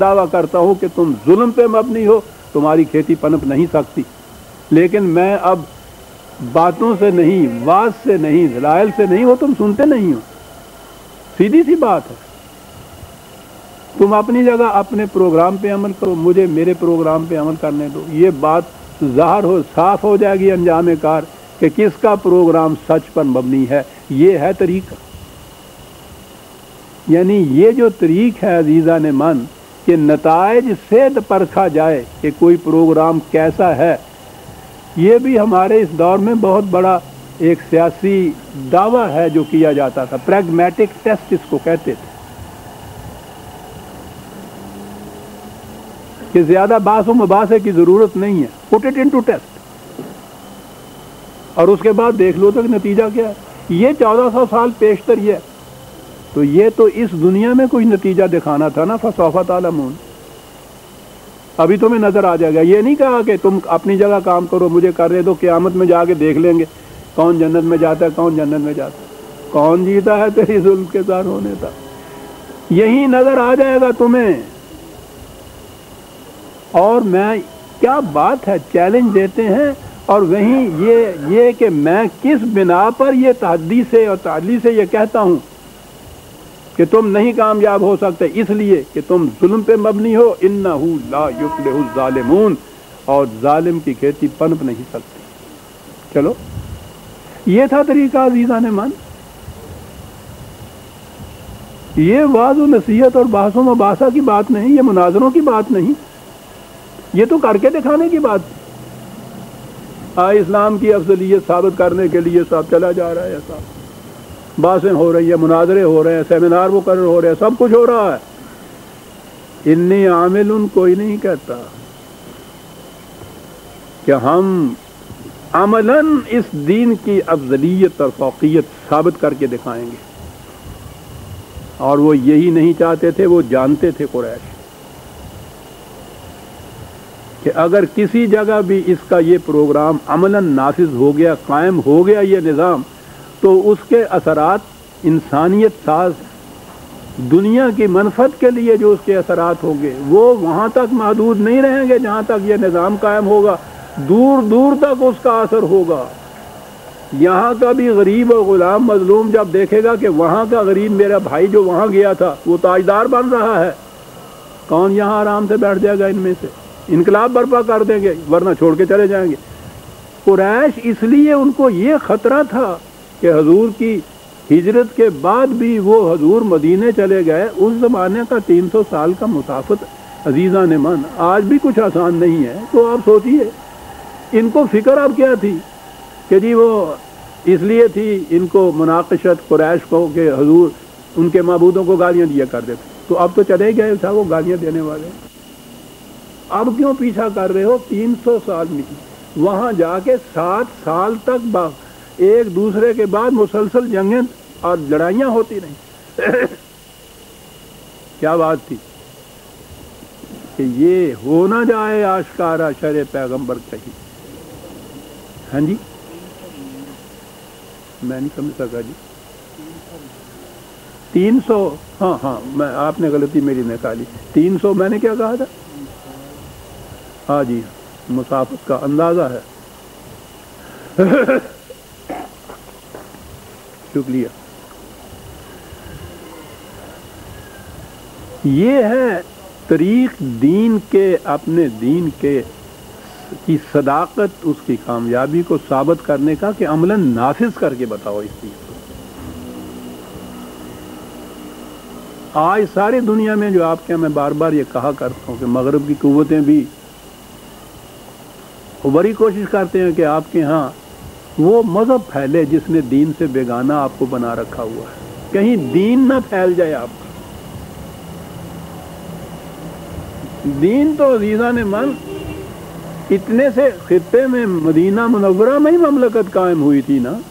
دعویٰ کرتا ہوں کہ تم ظلم پہ مبنی ہو، تمہاری کھیتی پنپ نہیں سکتی، لیکن میں اب باتوں سے نہیں، واز سے نہیں، دلائل سے نہیں، وہ تم سنتے نہیں ہو. سیدھی سی بات ہے. تم اپنی جگہ اپنے پروگرام پہ عمل کرو، مجھے میرے پروگرام پہ عمل کرنے دو. یہ بات ظاہر ہو، صاف ہو جائے گی انجام کار کہ کس کا پروگرام سچ پر مبنی ہے. یہ ہے طریقہ. یعنی یہ جو طریق ہے عزیزان من کہ نتائج سے پرکھا جائے کہ کوئی پروگرام کیسا ہے، یہ بھی ہمارے اس دور میں بہت بڑا ایک سیاسی دعویٰ ہے جو کیا جاتا تھا. پریگمیٹک ٹیسٹ اس کو کہتے تھے کہ زیادہ بحث و مباحثے کی ضرورت نہیں ہے، پٹ اٹ انٹو ٹیسٹ اور اس کے بعد دیکھ لو تک نتیجہ کیا ہے. یہ 1400 سال پیشتر یہ ہے، تو یہ تو اس دنیا میں کوئی نتیجہ دکھانا تھا نا. فسوف تعلمون، ابھی تمہیں نظر آ جائے گا. یہ نہیں کہا کہ تم اپنی جگہ کام کرو مجھے کرنے دو، قیامت میں جا کے دیکھ لیں گے کون جنت میں جاتا ہے کون جنت میں جاتا ہے، کون جیتا ہے تیری ظلم کے ساتھ ہونے تھا. یہی نظر آ جائے گا تمہیں. اور میں کیا بات ہے، چیلنج دیتے ہیں اور وہیں یہ کہ میں کس بنا پر یہ تحدی سے اور تعلی سے یہ کہتا ہوں کہ تم نہیں کامیاب ہو سکتے، اس لیے کہ تم ظلم پہ مبنی ہو. انہ لا یفلح الظالمون، اور ظالم کی کھیتی پنپ نہیں سکتی. چلو یہ تھا طریقہ عزیزان من. یہ واعظ و نصیحت اور بحث و مباحثہ کی بات نہیں، یہ مناظروں کی بات نہیں، یہ تو کر کے دکھانے کی بات. اسلام کی افضلیت ثابت کرنے کے لیے سب چلا جا رہا ہے، صاحب باتیں ہو رہی ہیں، مناظرے ہو رہے ہیں، سیمینار مقرر ہو رہے ہیں، سب کچھ ہو رہا ہے. انی عامل کوئی نہیں کہتا کہ ہم عملاً اس دین کی افضلیت اور فوقیت ثابت کر کے دکھائیں گے. اور وہ یہی نہیں چاہتے تھے، وہ جانتے تھے قریش کہ اگر کسی جگہ بھی اس کا یہ پروگرام عملاً نافذ ہو گیا، قائم ہو گیا یہ نظام، تو اس کے اثرات انسانیت ساز دنیا کی منفعت کے لیے جو اس کے اثرات ہوں گے وہ وہاں تک محدود نہیں رہیں گے جہاں تک یہ نظام قائم ہوگا، دور دور تک اس کا اثر ہوگا. یہاں کا بھی غریب اور غلام مظلوم جب دیکھے گا کہ وہاں کا غریب میرا بھائی جو وہاں گیا تھا وہ تاجدار بن رہا ہے، کون یہاں آرام سے بیٹھ جائے گا؟ ان میں سے انقلاب برپا کر دیں گے ورنہ چھوڑ کے چلے جائیں گے. قریش اس لیے ان کو یہ خطرہ تھا کہ حضور کی ہجرت کے بعد بھی وہ حضور مدینے چلے گئے. اس زمانے کا 300 سال کا مسافت عزیزان من آج بھی کچھ آسان نہیں ہے. تو آپ سوچئے ان کو فکر اب کیا تھی کہ جی وہ اس لیے تھی ان کو مناقشت قریش کو کہ حضور ان کے معبودوں کو گالیاں دیا کرتے تھے، تو اب تو چلے گئے تھا وہ گالیاں دینے والے، اب کیوں پیچھا کر رہے ہو؟ 300 سال میں وہاں جا کے 7 سال تک ایک دوسرے کے بعد مسلسل جنگیں اور لڑائیاں ہوتی رہیں. کیا بات تھی کہ یہ ہو نہ جائے آشکارا شرع پیغمبر کہیں. ہاں جی میں نہیں سمجھ سکا جی. 300 ہاں میں آپ نے غلطی میری نکالی. 300 میں نے کیا کہا تھا؟ ہاں جی مسافت کا اندازہ ہے. شکریہ. یہ ہے طریق دین کے، اپنے دین کے کی صداقت، اس کی کامیابی کو ثابت کرنے کا کہ عملاً نافذ کر کے بتاؤ اس چیز کو. آج ساری دنیا میں جو آپ کے میں بار بار یہ کہا کرتا ہوں کہ مغرب کی قوتیں بھی بڑی کوشش کرتے ہیں کہ آپ کے ہاں وہ مذہب پھیلے جس نے دین سے بیگانہ آپ کو بنا رکھا ہوا ہے، کہیں دین نہ پھیل جائے آپ کا. دین تو عزیزان من اتنے سے خطے میں مدینہ منورہ میں ہی مملکت قائم ہوئی تھی نا.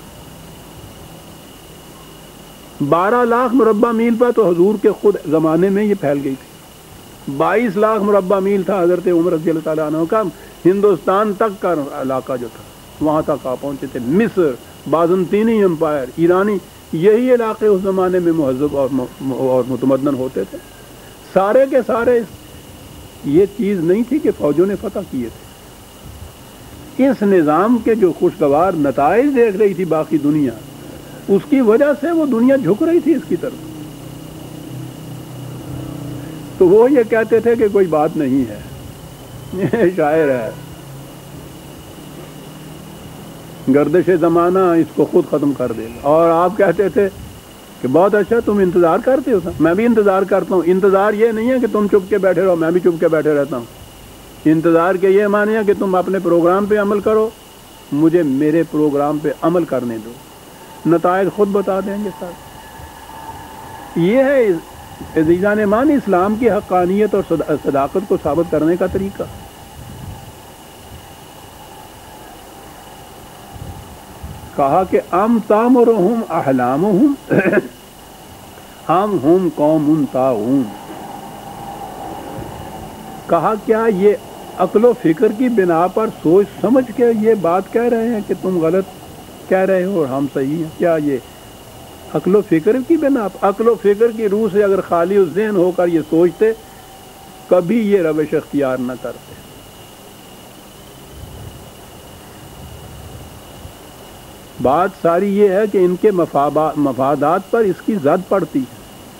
12 لاکھ مربع میل پر تو حضور کے خود زمانے میں یہ پھیل گئی تھی. 22 لاکھ مربع میل تھا حضرت عمر رضی اللہ تعالیٰ عنہ کا ہندوستان تک کا علاقہ جو تھا، وہاں تک آپ پہنچے تھے. مصر، بازنطینی امپائر، ایرانی، یہی علاقے اس زمانے میں مہذب اور متمدن ہوتے تھے. سارے کے سارے یہ چیز نہیں تھی کہ فوجوں نے فتح کیے تھے. اس نظام کے جو خوشگوار نتائج دیکھ رہی تھی باقی دنیا، اس کی وجہ سے وہ دنیا جھک رہی تھی اس کی طرف. تو وہ یہ کہتے تھے کہ کوئی بات نہیں ہے، یہ شاعر ہے، گردش زمانہ اس کو خود ختم کر دے گا. اور آپ کہتے تھے کہ بہت اچھا تم انتظار کرتے ہو. میں بھی انتظار کرتا ہوں. انتظار یہ نہیں ہے کہ تم چپ کے بیٹھے رہو، میں بھی چپ کے بیٹھے رہتا ہوں. انتظار کے یہ معنی ہے کہ تم اپنے پروگرام پہ عمل کرو، مجھے میرے پروگرام پہ عمل کرنے دو، نتائج خود بتا دیں گے ساتھ. یہ ہے عزیزان ایمان اسلام کی حقانیت اور صداقت کو ثابت کرنے کا طریقہ. کہا کہ ام تامرہم احلامہم ام ہم قوم طاغون. کہا کیا یہ عقل و فکر کی بنا پر سوچ سمجھ کے یہ بات کہہ رہے ہیں کہ تم غلط کہہ رہے ہو اور ہم صحیح ہیں؟ کیا یہ عقل و فکر کی بنا پر؟ عقل و فکر کی روح سے اگر خالی الذہن ہو کر یہ سوچتے کبھی یہ روش اختیار نہ کرتے. بات ساری یہ ہے کہ ان کے مفادات پر اس کی زد پڑتی ہے.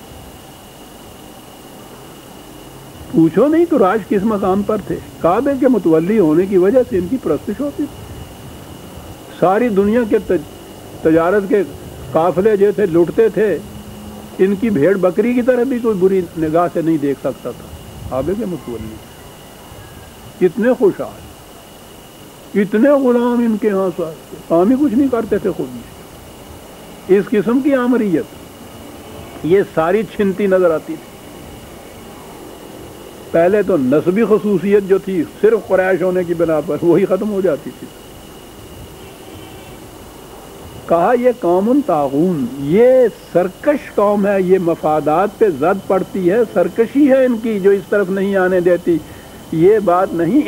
پوچھو نہیں تو راج کس مقام پر تھے. کعبے کے متولی ہونے کی وجہ سے ان کی پرستش ہوتی تھی. ساری دنیا کے تجارت کے قافلے جو تھے لوٹتے تھے، ان کی بھیڑ بکری کی طرح بھی کوئی بری نگاہ سے نہیں دیکھ سکتا تھا. کعبے کے متولی اتنے خوشحال، اتنے غلام ان کے ہاں کام ہی کچھ نہیں کرتے تھے خود بھی. اس قسم کی آمریت یہ ساری چھنتی نظر آتی تھی. پہلے تو نسبی خصوصیت جو تھی صرف قریش ہونے کی بنا پر وہی ختم ہو جاتی تھی. کہا یہ قوم طاغون، یہ سرکش قوم ہے، یہ مفادات پہ زد پڑتی ہے، سرکشی ہے ان کی جو اس طرف نہیں آنے دیتی. یہ بات نہیں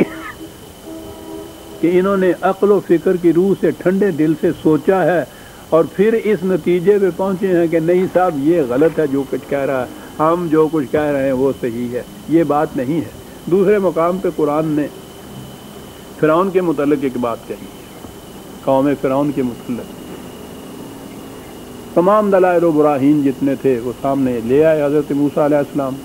کہ انہوں نے عقل و فکر کی روح سے ٹھنڈے دل سے سوچا ہے اور پھر اس نتیجے پہ پہنچے ہیں کہ نہیں صاحب یہ غلط ہے جو کچھ کہہ رہا ہے، ہم جو کچھ کہہ رہے ہیں وہ صحیح ہے. یہ بات نہیں ہے. دوسرے مقام پہ قرآن نے فرعون کے متعلق ایک بات کہی ہے، قوم فرعون کے متعلق. تمام دلائل و براہین جتنے تھے وہ سامنے لے آئے حضرت موسیٰ علیہ السلام.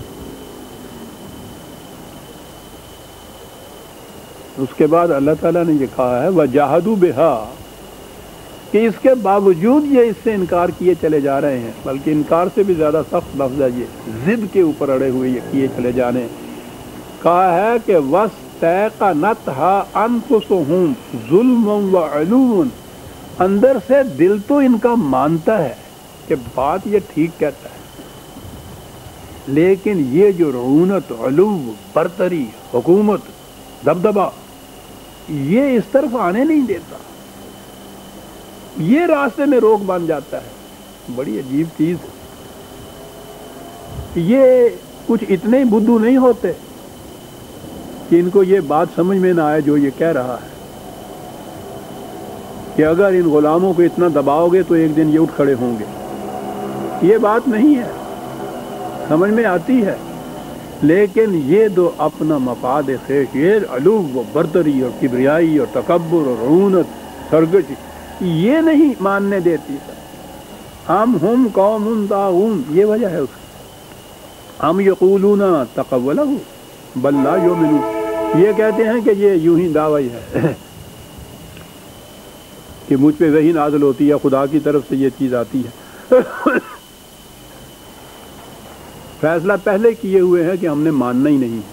اس کے بعد اللہ تعالیٰ نے یہ کہا ہے وَجَاهَدُوا بِهَا، کہ اس کے باوجود یہ اس سے انکار کیے چلے جا رہے ہیں. بلکہ انکار سے بھی زیادہ سخت لفظ ہے یہ، ضد کے اوپر اڑے ہوئے یہ کیے چلے جانے. کہا ہے کہ وَاسْتَيْقَنَتْهَا أَنفُسُهُمْ ظُلْمًا وَعُلُوًّا، اندر سے دل تو ان کا مانتا ہے کہ بات یہ ٹھیک کہتا ہے، لیکن یہ جو رعونت، علو، برتری، حکومت، دبدبہ، یہ اس طرف آنے نہیں دیتا، یہ راستے میں روک بن جاتا ہے. بڑی عجیب چیز ہے. یہ کچھ اتنے ہی بدھو نہیں ہوتے کہ ان کو یہ بات سمجھ میں نہ آئے جو یہ کہہ رہا ہے کہ اگر ان غلاموں کو اتنا دباؤ گے تو ایک دن یہ اٹھ کھڑے ہوں گے. یہ بات نہیں ہے، سمجھ میں آتی ہے، لیکن یہ دو اپنا مفاد خیش، یہ علو و برتری اور کبریائی اور تکبر اور رعونت، سرگش، یہ نہیں ماننے دیتی. ہم قوم طاغون، یہ وجہ ہے اس کی. ہم یقولون تقولہ بل لا یؤمنون، یہ کہتے ہیں کہ یہ یوں ہی دعوی ہے کہ مجھ پہ وحی نازل ہوتی ہے، خدا کی طرف سے یہ چیز آتی ہے. فیصلہ پہلے کیے ہوئے ہیں کہ ہم نے ماننا ہی نہیں.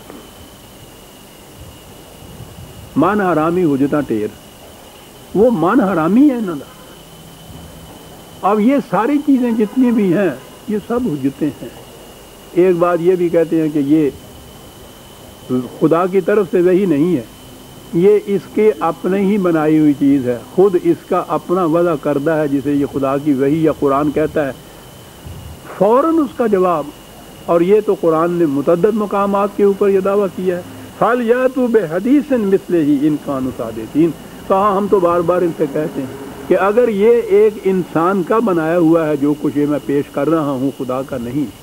مان حرامی حجتاں ٹیر، وہ مان حرامی ہے انہوں نے. اب یہ ساری چیزیں جتنی بھی ہیں یہ سب حجتیں ہیں. ایک بات یہ بھی کہتے ہیں کہ یہ خدا کی طرف سے وحی نہیں ہے، یہ اس کے اپنے ہی بنائی ہوئی چیز ہے، خود اس کا اپنا وضع کردہ ہے جسے یہ خدا کی وحی یا قرآن کہتا ہے. فوراً اس کا جواب، اور یہ تو قرآن نے متعدد مقامات کے اوپر یہ دعویٰ کیا ہے فَلْيَأْتُوا بِحَدِيثٍ مِثْلِهِ إِن كَانُوا صَادِقِينَ. کہا ہم تو بار بار ان سے کہتے ہیں کہ اگر یہ ایک انسان کا بنایا ہوا ہے جو کچھ یہ میں پیش کر رہا ہوں خدا کا نہیں،